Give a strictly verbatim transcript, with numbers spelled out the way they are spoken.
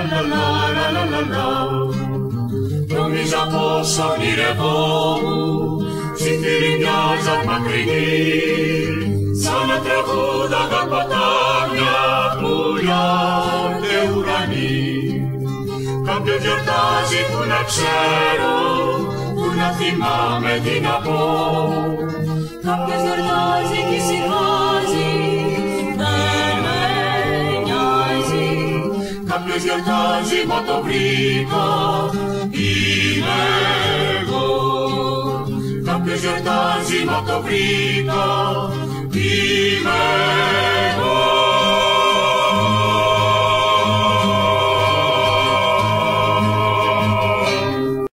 λα λα λα λα λα. Νόμιζα πως ονειρευόμουν ψιθύρι μιας μακρινή, σαν να τραγούδαγα ποτάμια, πουλιά και ουρανοί. Κάποιος γιορτάζει που να ξέρω, που να θυμάμαι τι να πω. Κάποιος γιορτάζει κι ησυχάζει, δεν με νοιάζει. Κάποιος γιορτάζει μα το βρήκα, είμαι εγώ. Κάποιος γιορτάζει μα το βρήκα, είμαι